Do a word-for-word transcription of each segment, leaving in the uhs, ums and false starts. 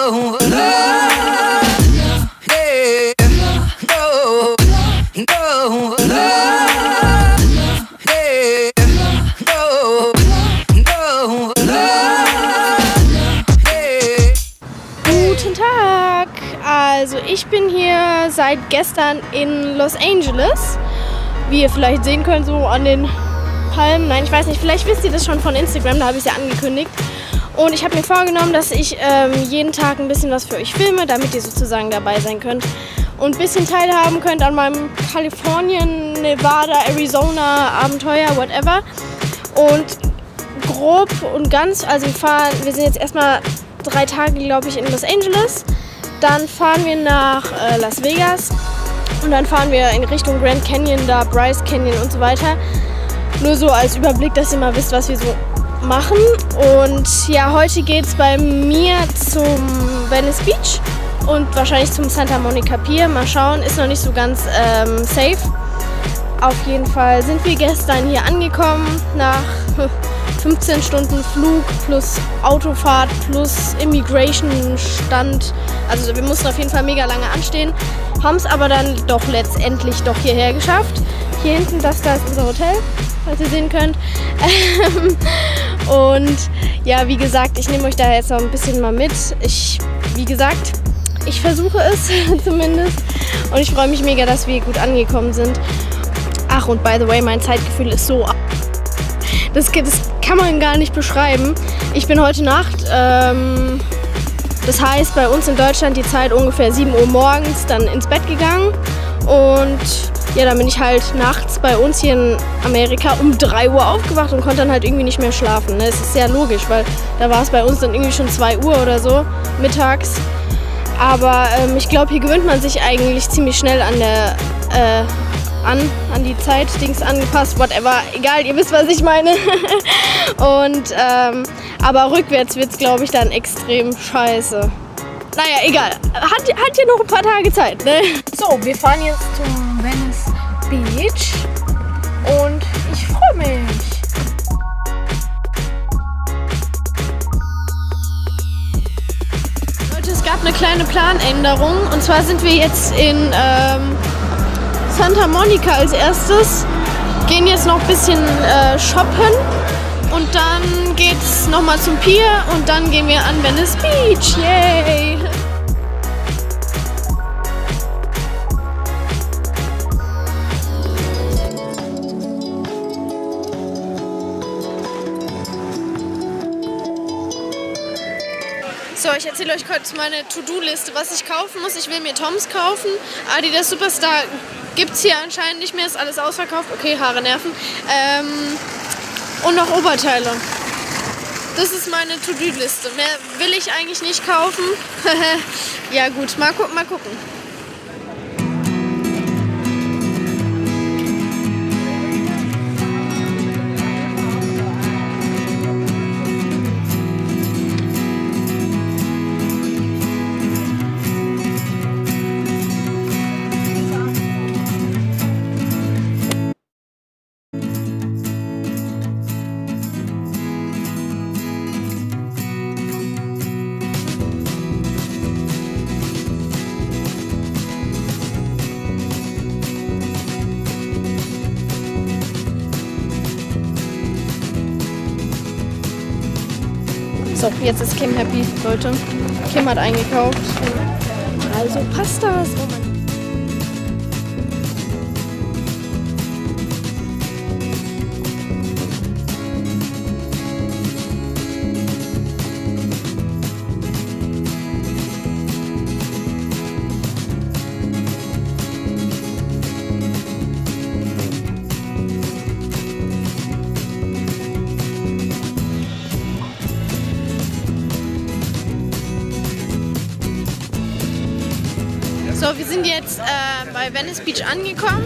no, no, yeah, no, no, no, yeah, no, no, no, yeah. Guten Tag! Also ich bin hier seit gestern in Los Angeles. Wie ihr vielleicht sehen könnt, so an den Palmen. Nein, ich weiß nicht, vielleicht wisst ihr das schon von Instagram, da habe ich es ja angekündigt. Und ich habe mir vorgenommen, dass ich ähm, jeden Tag ein bisschen was für euch filme, damit ihr sozusagen dabei sein könnt und ein bisschen teilhaben könnt an meinem Kalifornien, Nevada, Arizona Abenteuer, whatever. Und grob und ganz, also wir fahren, wir sind jetzt erstmal drei Tage, glaube ich, in Los Angeles. Dann fahren wir nach äh, Las Vegas und dann fahren wir in Richtung Grand Canyon, da Bryce Canyon und so weiter. Nur so als Überblick, dass ihr mal wisst, was wir so machen. Und ja, heute geht es bei mir zum Venice Beach und wahrscheinlich zum Santa Monica Pier. Mal schauen, ist noch nicht so ganz ähm, safe. Auf jeden Fall sind wir gestern hier angekommen nach fünfzehn Stunden Flug plus Autofahrt plus Immigration-Stand. Also wir mussten auf jeden Fall mega lange anstehen, haben es aber dann doch letztendlich doch hierher geschafft. Hier hinten, das da ist unser Hotel, falls ihr sehen könnt. Und ja, wie gesagt, ich nehme euch da jetzt noch ein bisschen mal mit. Ich, wie gesagt, ich versuche es zumindest. Und ich freue mich mega, dass wir gut angekommen sind. Ach, und by the way, mein Zeitgefühl ist so... Das, das kann man gar nicht beschreiben. Ich bin heute Nacht, ähm, das heißt bei uns in Deutschland die Zeit ungefähr sieben Uhr morgens, dann ins Bett gegangen. Und ja, dann bin ich halt nachts bei uns hier in Amerika um drei Uhr aufgewacht und konnte dann halt irgendwie nicht mehr schlafen. Es ist sehr logisch, weil da war es bei uns dann irgendwie schon zwei Uhr oder so, mittags. Aber ähm, ich glaube, hier gewöhnt man sich eigentlich ziemlich schnell an der... Äh, An, an die Zeit, Dings angepasst, whatever, egal, ihr wisst, was ich meine. Und, ähm, aber rückwärts wird es, glaube ich, dann extrem scheiße. Naja, egal, hat, hat ja noch ein paar Tage Zeit, ne? So, wir fahren jetzt zum Venice Beach und ich freue mich. Leute, es gab eine kleine Planänderung und zwar sind wir jetzt in, ähm, Santa Monica als erstes, gehen jetzt noch ein bisschen äh, shoppen und dann geht's nochmal zum Pier und dann gehen wir an Venice Beach. Yay! So, ich erzähle euch kurz meine To-Do-Liste, was ich kaufen muss. Ich will mir Toms kaufen. Adidas Superstar gibt es hier anscheinend nicht mehr, ist alles ausverkauft. Okay, Haare nerven. Ähm, und noch Oberteile. Das ist meine To-Do-Liste. Mehr will ich eigentlich nicht kaufen. Ja gut, mal, gu mal gucken. So, jetzt ist Kim happy, Leute. Kim hat eingekauft. Also passt das. Oh mein So, wir sind jetzt äh, bei Venice Beach angekommen.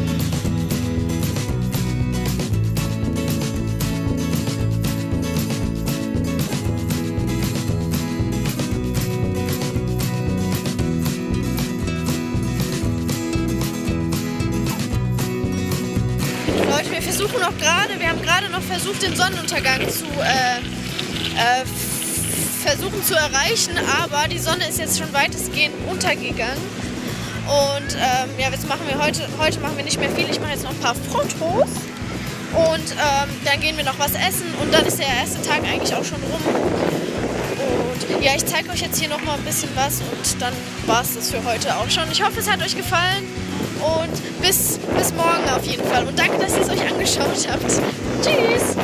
Leute, wir versuchen noch gerade, wir haben gerade noch versucht, den Sonnenuntergang zu äh, äh, versuchen zu erreichen, aber die Sonne ist jetzt schon weitestgehend untergegangen. Und ähm, ja, jetzt machen wir heute, heute machen wir nicht mehr viel. Ich mache jetzt noch ein paar Fotos und ähm, dann gehen wir noch was essen und dann ist der erste Tag eigentlich auch schon rum. Und ja, ich zeige euch jetzt hier noch mal ein bisschen was und dann war es das für heute auch schon. Ich hoffe, es hat euch gefallen und bis, bis morgen auf jeden Fall. Und danke, dass ihr es euch angeschaut habt. Tschüss!